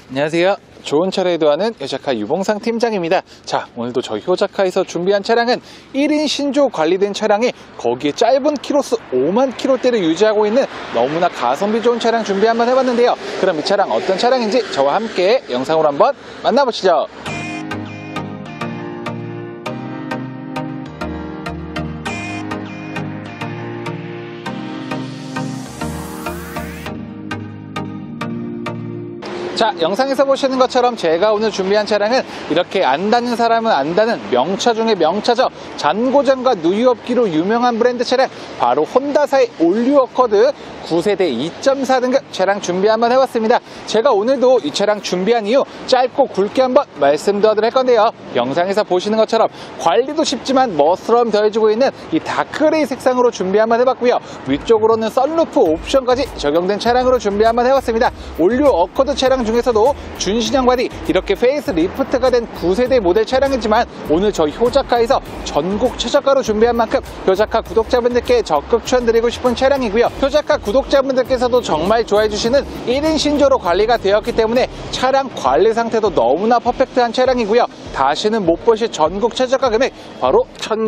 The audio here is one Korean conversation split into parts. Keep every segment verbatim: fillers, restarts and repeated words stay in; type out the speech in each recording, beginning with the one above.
안녕하세요. 좋은 차를 의도하는 효자카 유봉상 팀장입니다. 자, 오늘도 저희 효자카에서 준비한 차량은 일 인 신조 관리된 차량에 거기에 짧은 키로수 오만 킬로대를 유지하고 있는 너무나 가성비 좋은 차량 준비 한번 해봤는데요. 그럼 이 차량 어떤 차량인지 저와 함께 영상으로 한번 만나보시죠. 자, 영상에서 보시는 것처럼 제가 오늘 준비한 차량은 이렇게 안다는 사람은 안다는 명차 중에 명차죠. 잔고장과 누유업기로 유명한 브랜드 차량, 바로 혼다사의 올류 어커드 구 세대 이 점 사 등급 차량 준비 한번 해봤습니다. 제가 오늘도 이 차량 준비한 이유 짧고 굵게 한번 말씀드리도록 할 건데요. 영상에서 보시는 것처럼 관리도 쉽지만 멋스러움 더해지고 있는 이 다크그레이 색상으로 준비 한번 해봤고요. 위쪽으로는 썬루프 옵션까지 적용된 차량으로 준비 한번 해봤습니다. 올류 어커드 차량 중에서도 준신형 바디, 이렇게 페이스 리프트가 된 구 세대 모델 차량이지만 오늘 저희 효자카에서 전국 최저가로 준비한 만큼 효자카 구독자분들께 적극 추천드리고 싶은 차량이고요. 효자카 구독자분들께서도 정말 좋아해 주시는 일 인 신조로 관리가 되었기 때문에 차량 관리 상태도 너무나 퍼펙트한 차량이고요. 다시는 못 보실 전국 최저가 금액 바로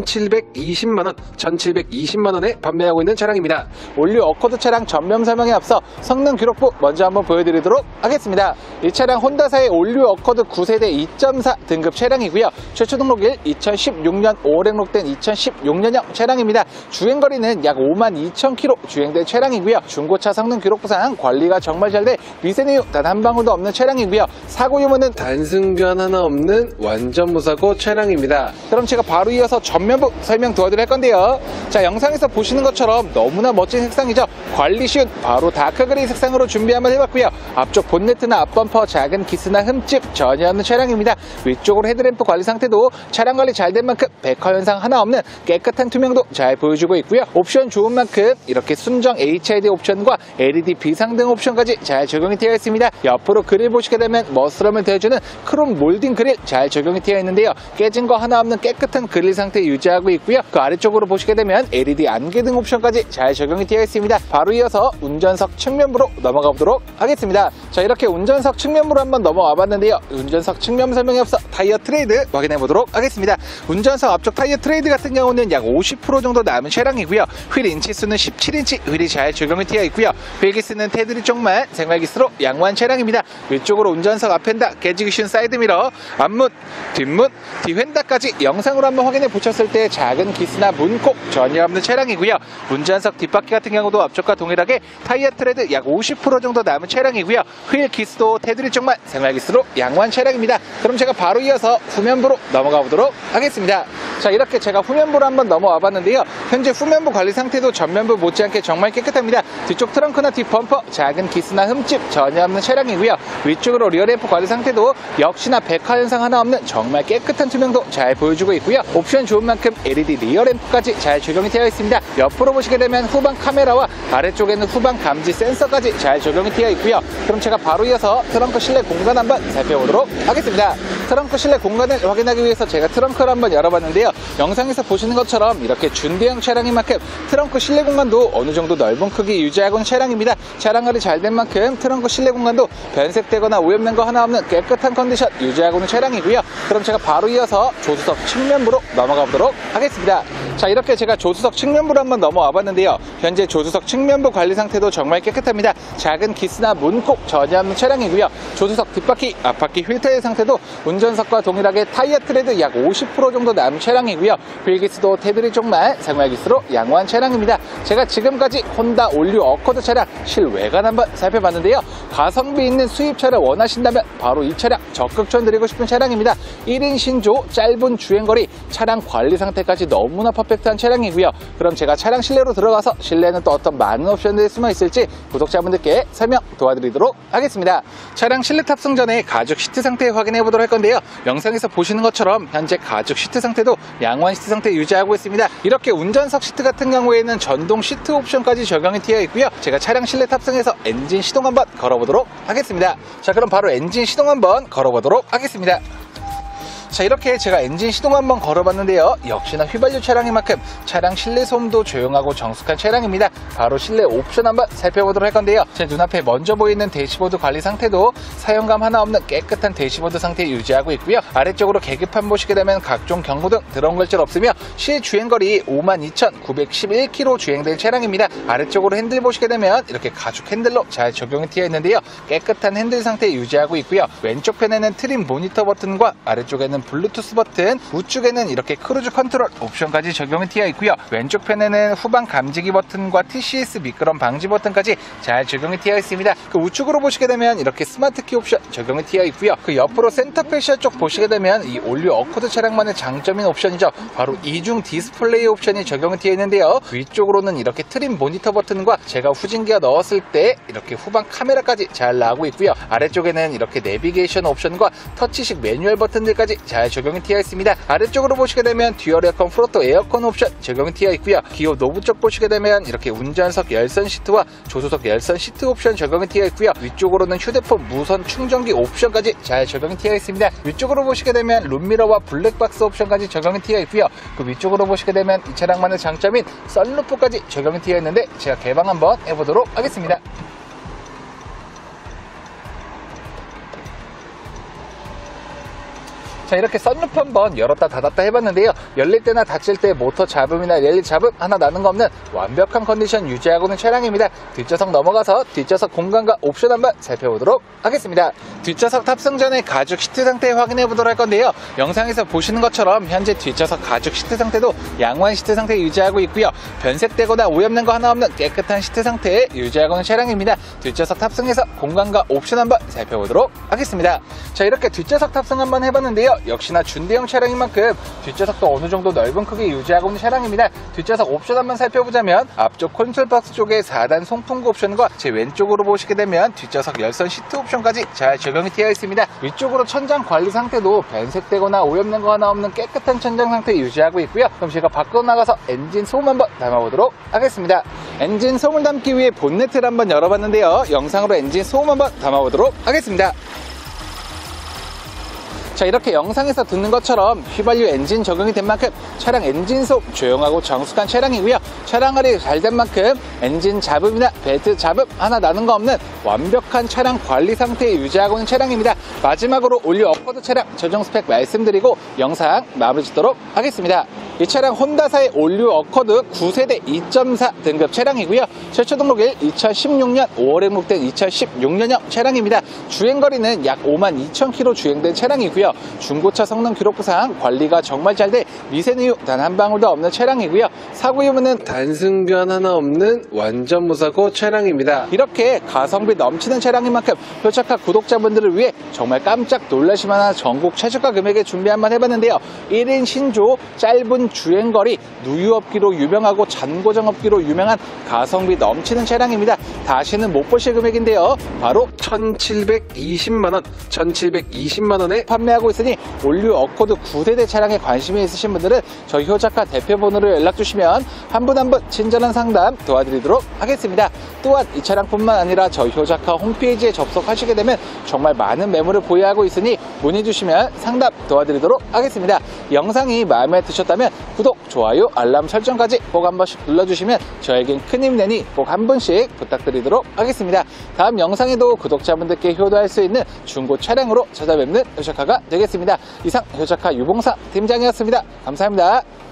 천칠백이십만 원, 천칠백이십만 원에 판매하고 있는 차량입니다. 올류 어커드 차량 전면 설명에 앞서 성능 기록부 먼저 한번 보여드리도록 하겠습니다. 이 차량 혼다사의 올류 어커드 구 세대 이 점 사 등급 차량이고요. 최초 등록일 이천십육 년 오월 등록된 이천십육 년형 차량입니다. 주행거리는 약 오만 이천 킬로미터 주행된 차량이고요. 중고차 성능 기록부상 관리가 정말 잘 돼 미세누유 단 한 방울도 없는 차량이고요. 사고 유무는 단승변 하나 없는 완전 무사고 차량입니다. 그럼 제가 바로 이어서 전면부 설명 도와드릴 건데요. 자, 영상에서 보시는 것처럼 너무나 멋진 색상이죠. 관리 쉬운 바로 다크그레이 색상으로 준비 한번 해봤고요. 앞쪽 본네트나 앞범퍼 작은 기스나 흠집 전혀 없는 차량입니다. 위쪽으로 헤드램프 관리 상태도 차량 관리 잘 된 만큼 백화 현상 하나 없는 깨끗한 투명도 잘 보여주고 있고요. 옵션 좋은 만큼 이렇게 순정 에이치 아이 디 옵션과 엘이디 비상등 옵션까지 잘 적용이 되어 있습니다. 옆으로 그릴 보시게 되면 멋스러움을 더해주는 크롬 몰딩 그릴 잘 적용이 되어 있는데요. 깨진 거 하나 없는 깨끗한 그릴 상태 유지하고 있고요. 그 아래쪽으로 보시게 되면 엘이디 안개등 옵션까지 잘 적용이 되어 있습니다. 바로 이어서 운전석 측면부로 넘어가 보도록 하겠습니다. 자, 이렇게 운전석 측면부로 한번 넘어와 봤는데요. 운전석 측면 설명에 앞서 타이어 트레이드 확인해 보도록 하겠습니다. 운전석 앞쪽 타이어 트레이드 같은 경우는 약 오십 퍼센트 정도 남은 차량이고요. 휠 인치수는 십칠 인치 휠이 잘 적용이 되어 있고요. 휠기스는 테두리 쪽만 생활기스로 양호한 차량입니다. 위쪽으로 운전석 앞펜다, 깨지기 쉬운 사이드미러, 앞문, 뒷문, 뒤휀다까지 영상으로 한번 확인해 보셨을 때 작은 기스나 문콕 전혀 없는 차량이고요. 운전석 뒷바퀴 같은 경우도 앞쪽과 동일하게 타이어 트레드 약 오십 퍼센트 정도 남은 차량이고요. 휠 기스도 테두리 쪽만 생활기스로 양호한 차량입니다. 그럼 제가 바로 이어서 후면부로 넘어가 보도록 하겠습니다. 자, 이렇게 제가 후면부로 한번 넘어와 봤는데요. 현재 후면부 관리 상태도 전면부 못지않게 정말 깨끗합니다. 뒤쪽 트렁크나 뒷범퍼 작은 기스나 흠집 전혀 없는 차량이고요. 위쪽으로 리어램프 관리 상태도 역시나 백화 현상 하나 없는 정말 깨끗한 투명도 잘 보여주고 있고요. 옵션 좋은 만큼 엘이디 리어램프까지 잘 적용이 되어 있습니다. 옆으로 보시게 되면 후방 카메라와 아래쪽에는 후방 감지 센서까지 잘 적용이 되어 있고요. 그럼 제가 바로 이어서 트렁크 실내 공간 한번 살펴보도록 하겠습니다. 트렁크 실내 공간을 확인하기 위해서 제가 트렁크를 한번 열어봤는데요. 영상에서 보시는 것처럼 이렇게 준대형 차량인 만큼 트렁크 실내 공간도 어느 정도 넓은 크기 유지하고 있는 차량입니다. 차량 관리 잘 된 만큼 트렁크 실내 공간도 변색되거나 오염된 거 하나 없는 깨끗한 컨디션 유지하고 있는 차량이고요. 그럼 제가 바로 이어서 조수석 측면부로 넘어가 보도록 하겠습니다. 자, 이렇게 제가 조수석 측면부로 한번 넘어와 봤는데요. 현재 조수석 측면부 관리 상태도 정말 깨끗합니다. 작은 기스나 문콕 전혀 없는 차량이고요. 조수석 뒷바퀴, 앞바퀴 휠 타일 상태도 운전석과 동일하게 타이어 트레드 약 오십 퍼센트 정도 남은 차량이고요. 휠기스도 테두리 쪽만 생활기스로 양호한 차량입니다. 제가 지금까지 혼다 올류 어커드 차량 실외관 한번 살펴봤는데요. 가성비 있는 수입차를 원하신다면 바로 이 차량 적극 추천드리고 싶은 차량입니다. 일 인 신조, 짧은 주행거리, 차량 관리 상태까지 너무나 퍼펙트한 차량이고요. 그럼 제가 차량 실내로 들어가서 실내는 또 어떤 많은 옵션들이 숨어 있을지 구독자분들께 설명 도와드리도록 하겠습니다. 차량 실내 탑승 전에 가죽 시트 상태 확인해 보도록 할 건데요. 영상에서 보시는 것처럼 현재 가죽 시트 상태도 양호한 시트 상태 유지하고 있습니다. 이렇게 운전석 시트 같은 경우에는 전동 시트 옵션까지 적용이 되어 있고요. 제가 차량 실내 탑승해서 엔진 시동 한번 걸어보도록 하겠습니다. 자, 그럼 바로 엔진 시동 한번 걸어보도록 하겠습니다. 자, 이렇게 제가 엔진 시동 한번 걸어봤는데요. 역시나 휘발유 차량인 만큼 차량 실내 소음도 조용하고 정숙한 차량입니다. 바로 실내 옵션 한번 살펴보도록 할 건데요. 제 눈앞에 먼저 보이는 대시보드 관리 상태도 사용감 하나 없는 깨끗한 대시보드 상태 유지하고 있고요. 아래쪽으로 계기판 보시게 되면 각종 경고등 들어온 글자 없으며 실 주행거리 오만 이천구백십일 킬로미터 주행된 차량입니다. 아래쪽으로 핸들 보시게 되면 이렇게 가죽 핸들로 잘 적용이 되어 있는데요. 깨끗한 핸들 상태 유지하고 있고요. 왼쪽 편에는 트림 모니터 버튼과 아래쪽에는 블루투스 버튼, 우측에는 이렇게 크루즈 컨트롤 옵션까지 적용이 되어 있고요. 왼쪽 편에는 후방 감지기 버튼과 티씨에스 미끄럼 방지 버튼까지 잘 적용이 되어 있습니다. 그 우측으로 보시게 되면 이렇게 스마트 키 옵션 적용이 되어 있고요. 그 옆으로 센터 페시아 쪽 보시게 되면 이 올류 어코드 차량만의 장점인 옵션이죠. 바로 이중 디스플레이 옵션이 적용이 되어 있는데요. 위쪽으로는 이렇게 트림 모니터 버튼과 제가 후진기어 넣었을 때 이렇게 후방 카메라까지 잘 나오고 있고요. 아래쪽에는 이렇게 내비게이션 옵션과 터치식 매뉴얼 버튼들까지 잘 적용이 되어 있습니다. 아래쪽으로 보시게 되면 듀얼 에어컨 프로토 에어컨 옵션 적용이 되어 있고요. 기어 노브 쪽 보시게 되면 이렇게 운전석 열선 시트와 조수석 열선 시트 옵션 적용이 되어 있고요. 위쪽으로는 휴대폰 무선 충전기 옵션까지 잘 적용이 되어 있습니다. 위쪽으로 보시게 되면 룸미러와 블랙박스 옵션까지 적용이 되어 있고요. 그 위쪽으로 보시게 되면 이 차량만의 장점인 썬루프까지 적용이 되어 있는데 제가 개방 한번 해보도록 하겠습니다. 자, 이렇게 썬루프 한번 열었다 닫았다 해봤는데요. 열릴 때나 닫힐 때 모터 잡음이나 렐리 잡음 하나 나는 거 없는 완벽한 컨디션 유지하고 있는 차량입니다. 뒷좌석 넘어가서 뒷좌석 공간과 옵션 한번 살펴보도록 하겠습니다. 뒷좌석 탑승 전에 가죽 시트 상태 확인해 보도록 할 건데요. 영상에서 보시는 것처럼 현재 뒷좌석 가죽 시트 상태도 양호한 시트 상태 유지하고 있고요. 변색되거나 오염된 거 하나 없는 깨끗한 시트 상태 유지하고 있는 차량입니다. 뒷좌석 탑승해서 공간과 옵션 한번 살펴보도록 하겠습니다. 자, 이렇게 뒷좌석 탑승 한번 해봤는데요. 역시나 준대형 차량인 만큼 뒷좌석도 어느 정도 넓은 크기 유지하고 있는 차량입니다. 뒷좌석 옵션 한번 살펴보자면 앞쪽 콘솔 박스 쪽에 사 단 송풍구 옵션과 제 왼쪽으로 보시게 되면 뒷좌석 열선 시트 옵션까지 잘 적용이 되어 있습니다. 위쪽으로 천장 관리 상태도 변색되거나 오염된 거 하나 없는 깨끗한 천장 상태 유지하고 있고요. 그럼 제가 밖으로 나가서 엔진 소음 한번 담아보도록 하겠습니다. 엔진 소음을 담기 위해 본네트를 한번 열어봤는데요. 영상으로 엔진 소음 한번 담아보도록 하겠습니다. 자, 이렇게 영상에서 듣는 것처럼 휘발유 엔진 적용이 된 만큼 차량 엔진 소음 조용하고 정숙한 차량이고요. 차량 관리 잘 된 만큼 엔진 잡음이나 벨트 잡음 하나 나는 거 없는 완벽한 차량 관리 상태 유지하고 있는 차량입니다. 마지막으로 올류 어코드 차량 적용 스펙 말씀드리고 영상 마무리 짓도록 하겠습니다. 이 차량 혼다사의 올류 어코드 구 세대 이 점 사 등급 차량이고요. 최초 등록일 이천십육 년 오월에 등록된 이천십육 년형 차량입니다. 주행거리는 약 오만 이천 킬로미터 주행된 차량이고요. 중고차 성능 기록부상 관리가 정말 잘 돼 미세누유 단 한 방울도 없는 차량이고요. 사고 유무는 단승변 하나 없는 완전 무사고 차량입니다. 이렇게 가성비 넘치는 차량인 만큼 표착화 구독자분들을 위해 정말 깜짝 놀라실만한 전국 최저가 금액에 준비 한번 해봤는데요. 일 인 신조 짧은 주행거리 누유업기로 유명하고 잔고정업기로 유명한 가성비 넘치는 차량입니다. 다시는 못 보실 금액인데요. 바로 천칠백이십만 원, 천칠백이십만 원에 판매하고 있으니 올류 어코드 구 세대 차량에 관심이 있으신 분들은 저희 효자카 대표번호로 연락주시면 한 분 한 분 친절한 상담 도와드리도록 하겠습니다. 또한 이 차량뿐만 아니라 저희 효자카 홈페이지에 접속하시게 되면 정말 많은 매물을 보유하고 있으니 문의주시면 상담 도와드리도록 하겠습니다. 영상이 마음에 드셨다면 구독, 좋아요, 알람 설정까지 꼭 한 번씩 눌러주시면 저에겐 큰 힘이 되니 꼭 한 분씩 부탁드리도록 하겠습니다. 다음 영상에도 구독자분들께 효도할 수 있는 중고 차량으로 찾아뵙는 효자카가 되겠습니다. 이상 효자카 유봉상 팀장이었습니다. 감사합니다.